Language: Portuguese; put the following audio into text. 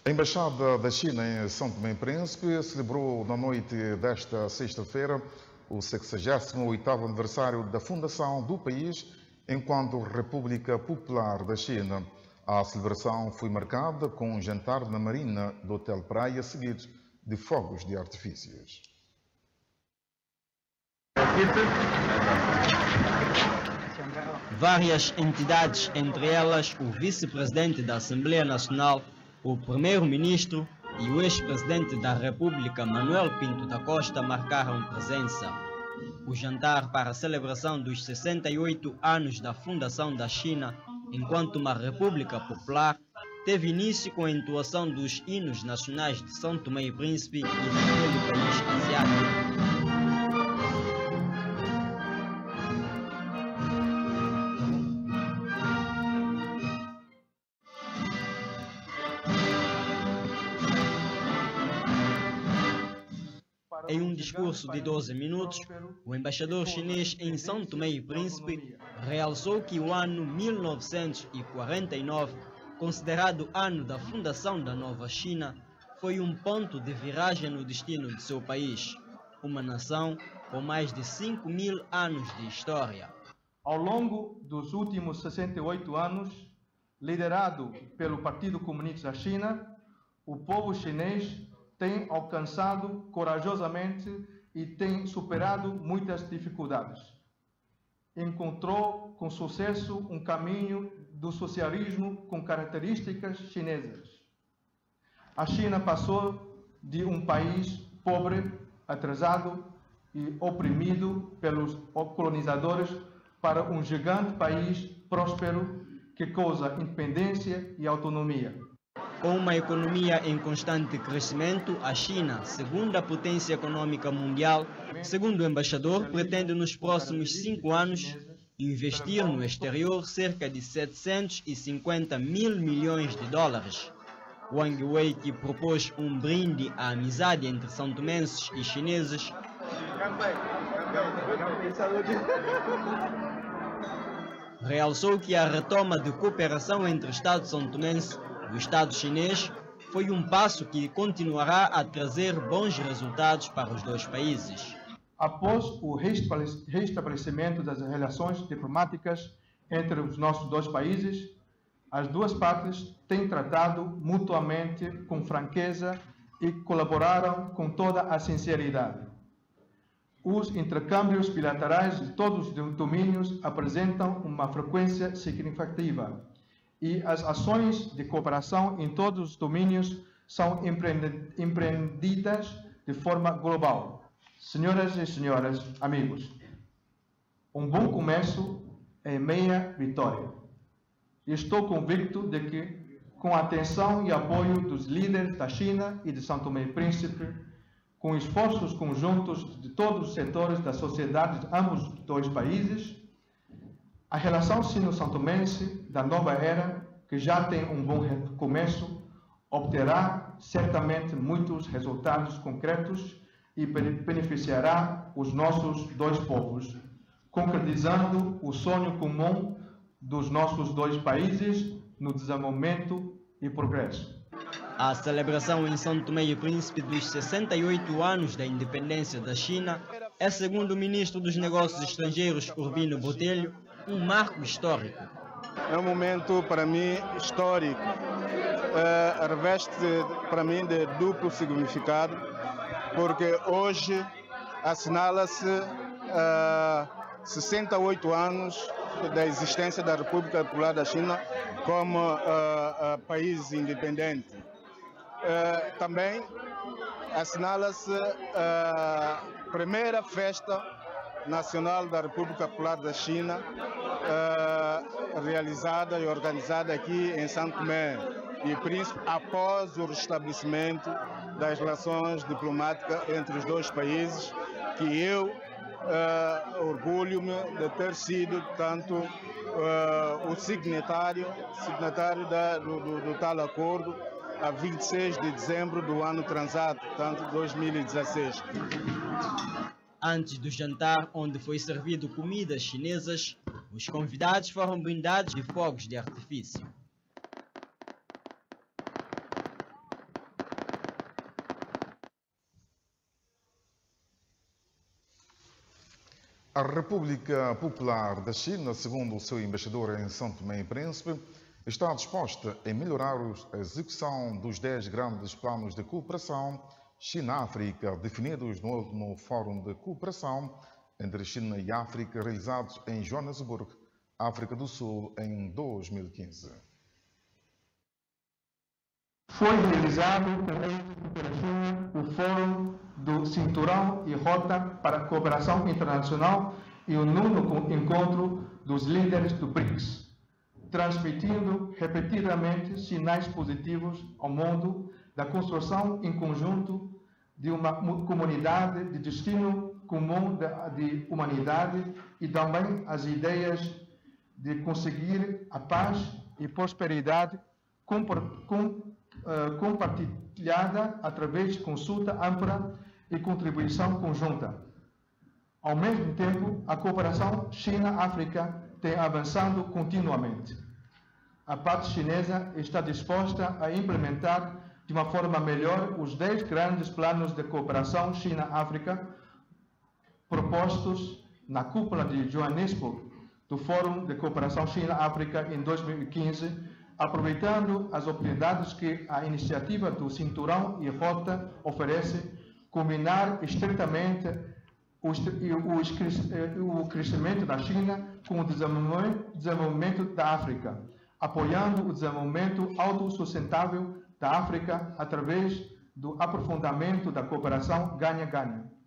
A Embaixada da China em São Tomé e Príncipe celebrou na noite desta sexta-feira o 68º aniversário da fundação do país enquanto República Popular da China. A celebração foi marcada com um jantar na marina do Hotel Praia, seguido de fogos de artifícios. Várias entidades, entre elas o vice-presidente da Assembleia Nacional, o primeiro-ministro e o ex-presidente da República, Manuel Pinto da Costa, marcaram presença. O jantar para a celebração dos 68 anos da fundação da China enquanto uma República Popular teve início com a entoação dos hinos nacionais de São Tomé e Príncipe e daquele país asiático. Em um discurso de 12 minutos, o embaixador chinês em São Tomé e Príncipe realçou que o ano 1949, considerado ano da fundação da nova China, foi um ponto de viragem no destino de seu país, uma nação com mais de 5.000 anos de história. Ao longo dos últimos 68 anos, liderado pelo Partido Comunista da China, o povo chinês tem alcançado corajosamente e tem superado muitas dificuldades. Encontrou com sucesso um caminho do socialismo com características chinesas. A China passou de um país pobre, atrasado e oprimido pelos colonizadores para um gigante país próspero que goza independência e autonomia. Com uma economia em constante crescimento, a China, segunda potência econômica mundial, segundo o embaixador, pretende nos próximos 5 anos investir no exterior cerca de 750 mil milhões de dólares. Wang Wei, que propôs um brinde à amizade entre são-tomenses e chineses, realçou que a retoma de cooperação entre o Estado são-tomense o Estado chinês foi um passo que continuará a trazer bons resultados para os dois países. Após o restabelecimento das relações diplomáticas entre os nossos dois países, as duas partes têm tratado mutuamente com franqueza e colaboraram com toda a sinceridade. Os intercâmbios bilaterais de todos os domínios apresentam uma frequência significativa e as ações de cooperação em todos os domínios são empreendidas de forma global. Senhoras e senhores, amigos, um bom começo é meia vitória. Estou convicto de que, com a atenção e apoio dos líderes da China e de São Tomé e Príncipe, com esforços conjuntos de todos os setores da sociedade de ambos os dois países, a relação sino-santomense da nova era, que já tem um bom começo, obterá certamente muitos resultados concretos e beneficiará os nossos dois povos, concretizando o sonho comum dos nossos dois países no desenvolvimento e progresso. A celebração em São Tomé e Príncipe dos 68 anos da independência da China é, segundo o ministro dos Negócios Estrangeiros, Urbino Botelho, um marco histórico. É um momento, para mim, histórico. Reveste, para mim, de duplo significado, porque hoje assinala-se 68 anos da existência da República Popular da China como país independente. Também assinala-se a primeira festa nacional da República Popular da China, realizada e organizada aqui em São Tomé e Príncipe, após o restabelecimento das relações diplomáticas entre os dois países, que eu orgulho-me de ter sido tanto o signatário do tal acordo a 26 de dezembro do ano transato, tanto 2016. Antes do jantar, onde foi servido comidas chinesas, os convidados foram brindados de fogos de artifício. A República Popular da China, segundo o seu embaixador em São Tomé e Príncipe, está disposta a melhorar a execução dos 10 grandes planos de cooperação China-África, definidos no último Fórum de Cooperação entre China e África, realizados em Joanesburgo, África do Sul, em 2015. Foi realizado com êxito pela China o Fórum do Cinturão e Rota para a Cooperação Internacional e o 9º Encontro dos Líderes do BRICS, transmitindo repetidamente sinais positivos ao mundo da construção em conjunto de uma comunidade de destino comum de humanidade e também as ideias de conseguir a paz e prosperidade compartilhada através de consulta ampla e contribuição conjunta. Ao mesmo tempo, a cooperação China-África tem avançado continuamente. A parte chinesa está disposta a implementar de uma forma melhor os 10 grandes planos de cooperação China-África propostos na cúpula de Joanesburgo do Fórum de Cooperação China-África em 2015, aproveitando as oportunidades que a iniciativa do Cinturão e Rota oferece, combinar estreitamente o crescimento da China com o desenvolvimento da África, apoiando o desenvolvimento autossustentável da África através do aprofundamento da cooperação ganha-ganha.